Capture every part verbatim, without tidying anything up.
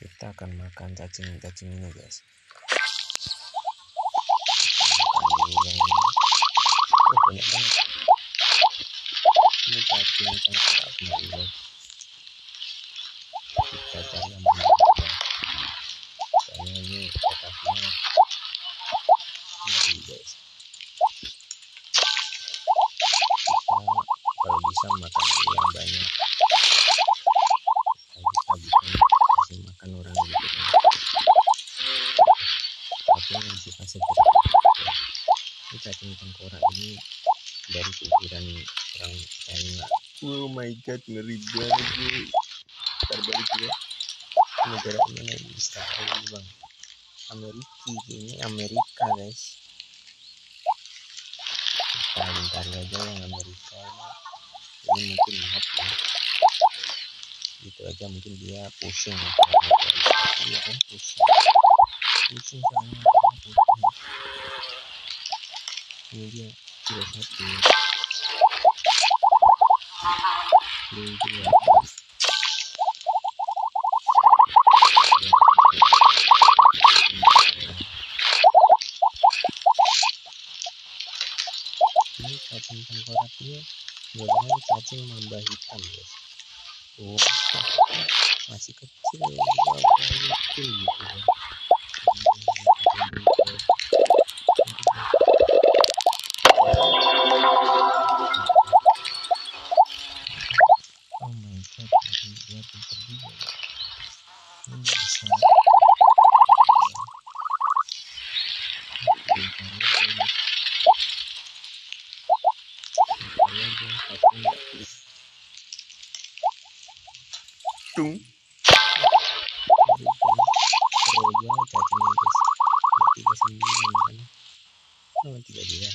Kita akan makan cacing-cacing ini guys. Makan yang ini. Oh, banyak banget. Ini cacing tengkorak semua guys. Kita cari yang mana ya. Soalnya ini lokasinya ngeri guys. Kita kalau bisa makan yang banyak. Kita bisa kasih makan orang gitu kan. Tapi yang kita seperti ini cacing tengkorak ini dari kuburan orang China. Oh my god, ngeri banget nih. Terbalik ya. Negara mana ini? Israel ini bang. Amerika, ini Amerika guys. Kita lingkari aja yang Amerika ini. Ini mungkin maaf ya. Gitu aja mungkin dia pusing. Iya kan pusing. Pusing soalnya pusing. Ini dia tidak satu. Ini dia. Ini cacing tengkorak ini dengan cacing mamba hitam guys. Oh, masih kecil, wow, kecil gitu ya. Oh my god, dia pintar juga ya. Ini bisa tung roja cacingnya guys. Tiga sembilan kan. Oh tiga juga.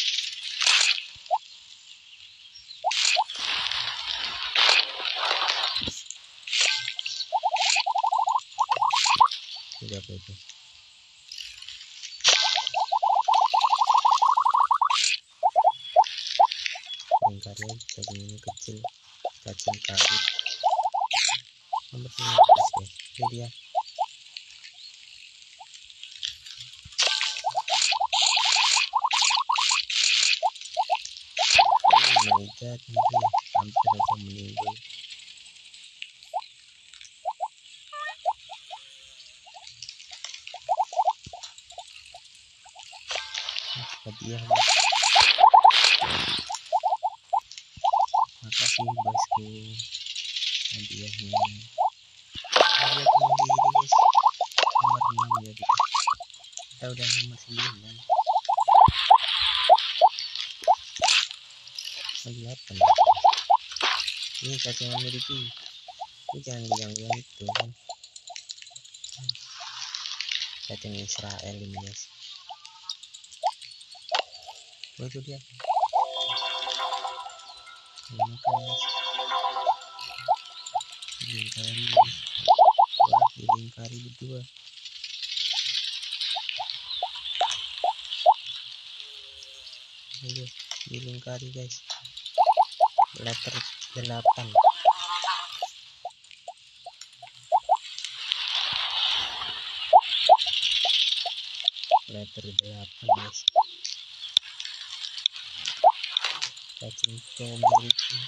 Berapa itu? Lingkarnya cacing ini kecil, cacing karut nomor sembilan belas guys. Ini dia. Oh my god, ini hampir aja meninggal. Hadiah guys. Makasih bosku hadiahnya. Hadiah sendiri guys. Nomor enam ya kita. Kita udah nomor sembilan. delapan. Ini cacing Amerika. Ini jangan yang yang itu kan. Cacing Israel ini guys. Oh itu dia. Makan guys. Dilingkari. Wah dilingkari berdua. Ayo dilingkari guys. Letter delapan. Letter delapan guys. Cacing Amerika.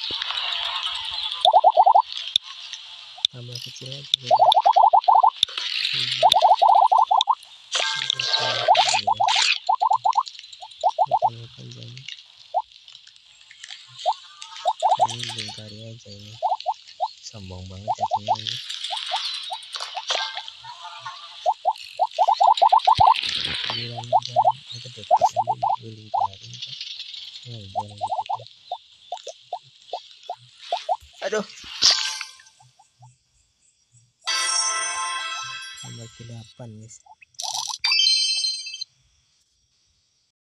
Tambah kecil aja guys. Ini lingkari aja ini. Sombong banget cacingnya ini. Bilangnya jangan agak dekat aja dilingkarin kan. Oh jangan gitu kan. Aduh. Nomor delapan guys.